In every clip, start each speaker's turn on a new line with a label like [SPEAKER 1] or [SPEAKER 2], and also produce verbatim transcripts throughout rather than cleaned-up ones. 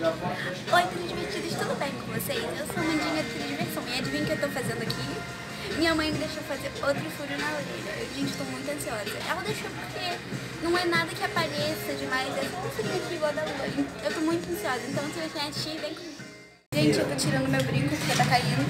[SPEAKER 1] Oi, tudo divertidos, tudo bem com vocês? Eu sou a Mandinha do Diversão e adivinha o que eu tô fazendo aqui? Minha mãe me deixou fazer outro furo na orelha. Eu, gente, tô muito ansiosa. Ela deixou porque não é nada que apareça demais, é só um furinho aqui igual da lua. Eu tô muito ansiosa, então se você assistir, vem comigo. Gente, eu tô tirando meu brinco porque tá caindo.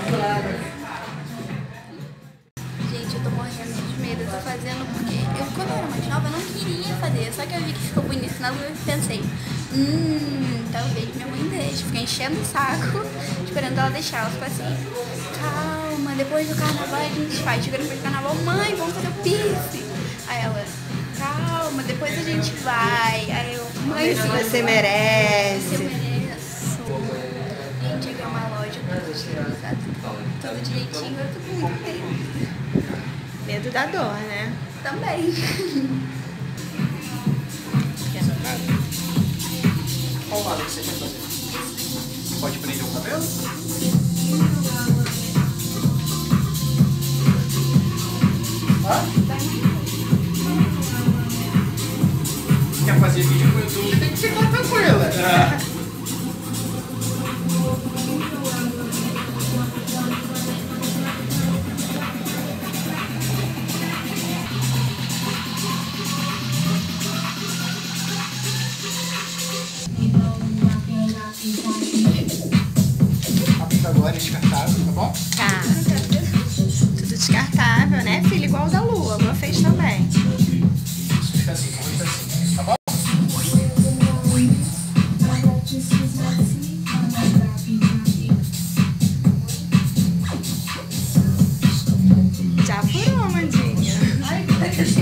[SPEAKER 1] Gente, eu tô morrendo de medo, eu tô fazendo porque eu, quando eu era mais nova, eu não queria fazer, só que eu vi que ficou bonito na lua e pensei, hum, talvez minha mãe deixe. Fiquei enchendo o saco, esperando ela deixar. Ela ficou assim, calma, depois do carnaval a gente faz. Chegando depois do carnaval, mãe, vamos fazer o piercing. Aí ela, calma, depois a gente vai. Aí eu, mãe,
[SPEAKER 2] isso você merece.
[SPEAKER 1] Eu mereço. Gente, aqui é uma loja toda estilizada, tudo direitinho, eu tô com muito medo.
[SPEAKER 2] Medo da dor, né?
[SPEAKER 1] Também.
[SPEAKER 3] Qual lado que você quer fazer? Pode prender o cabelo? Hã? Quer fazer vídeo pro YouTube, tem que ficar tranquila. É. Agora é descartável, tá bom?
[SPEAKER 2] Tá. Tudo descartável, né, filha? Igual o da Lua. A Lua fez também.
[SPEAKER 3] Isso fica assim, muito assim, tá bom?
[SPEAKER 2] Já furou, Mandinha.
[SPEAKER 1] Ai, que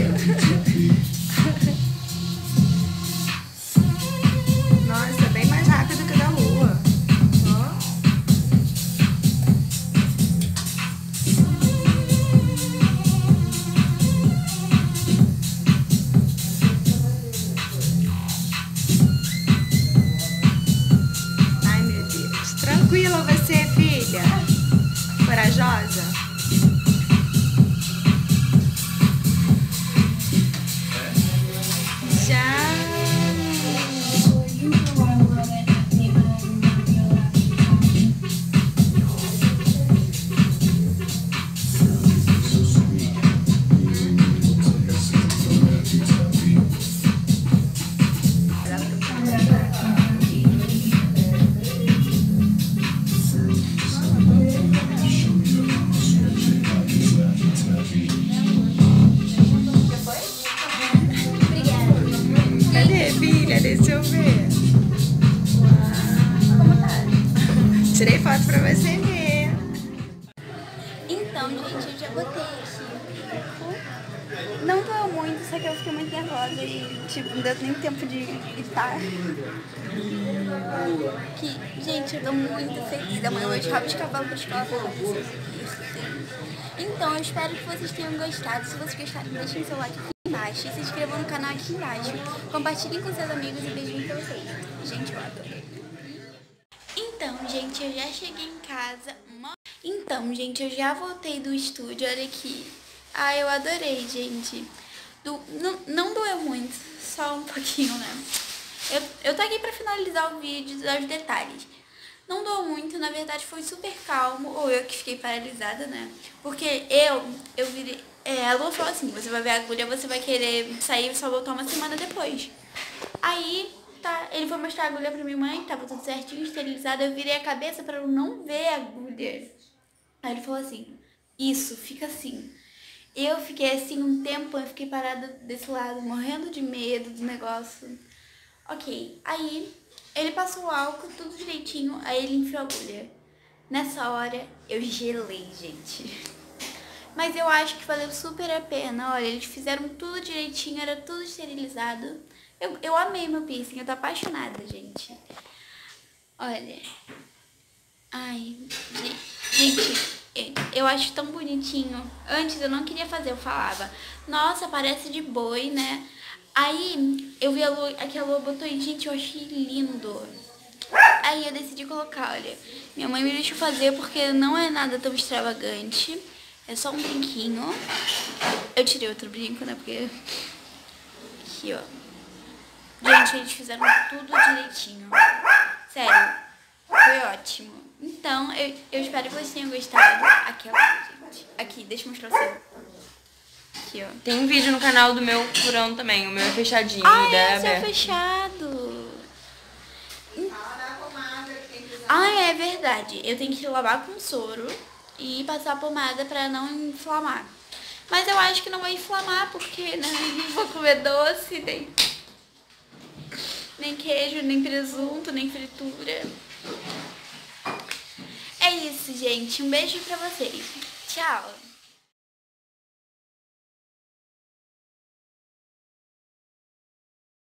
[SPEAKER 2] Nossa, bem mais rápido que o da Lua. Ó. Ai, meu Deus. Tranquila você, filha? Corajosa? Já. Cadê, filha? Deixa eu ver.
[SPEAKER 1] Como tá?
[SPEAKER 2] Tirei foto pra você ver.
[SPEAKER 1] Então, gente, eu já botei aqui o bico. Não doeu muito, só que eu fiquei muito nervosa e, tipo, não deu nem tempo de gritar. Que, gente, eu tô muito feliz. Amanhã eu vou de rabo de cavalo pra escola pra fazer esse piercing. Então, eu espero que vocês tenham gostado. Se vocês gostaram, deixem seu like aqui embaixo. E se inscrevam no canal aqui embaixo. Compartilhem com seus amigos e beijinho pra vocês. Gente, eu adorei. Então, gente, eu já cheguei em casa. Então, gente, eu já voltei do estúdio. Olha aqui. Ah, eu adorei, gente. Do... Não, não doeu muito, só um pouquinho, né? Eu, eu tô aqui pra finalizar o vídeo, dar os detalhes. Não doeu muito, na verdade foi super calmo, ou eu que fiquei paralisada, né? Porque eu, eu virei... É, a Lua falou assim, você vai ver a agulha, você vai querer sair e só voltar uma semana depois. Aí, tá, ele foi mostrar a agulha pra minha mãe, tava tudo certinho, esterilizado, eu virei a cabeça pra eu não ver a agulha. Aí ele falou assim, isso, fica assim. Eu fiquei assim um tempo, eu fiquei parada desse lado, morrendo de medo do negócio. Ok, aí ele passou o álcool, tudo direitinho, aí ele enfiou a agulha. Nessa hora, eu gelei, gente. Mas eu acho que valeu super a pena, olha, eles fizeram tudo direitinho, era tudo esterilizado. Eu, eu amei meu piercing, eu tô apaixonada, gente. Olha. Ai, gente... Eu acho tão bonitinho. Antes eu não queria fazer, eu falava, nossa, parece de boi, né? Aí eu vi a Lua, que a Lua botou e, gente, eu achei lindo. Aí eu decidi colocar, olha. Minha mãe me deixou fazer porque não é nada tão extravagante. É só um brinquinho. Eu tirei outro brinco, né? Porque... Aqui, ó. Gente, eles fizeram tudo direitinho. Então, eu, eu espero que vocês tenham gostado. Aqui, ó, gente. Aqui, deixa eu mostrar o seu. Aqui, ó.
[SPEAKER 4] Tem um vídeo no canal do meu furão também. O meu é fechadinho,
[SPEAKER 1] Ah,
[SPEAKER 4] o dela é
[SPEAKER 1] é, seu é
[SPEAKER 4] aberto.
[SPEAKER 1] fechado. Ah, é verdade. Eu tenho que lavar com soro e passar pomada pra não inflamar. Mas eu acho que não vai inflamar porque, né, não vou comer doce, nem, nem queijo, nem presunto, nem fritura. É isso, gente. Um beijo pra vocês. Tchau.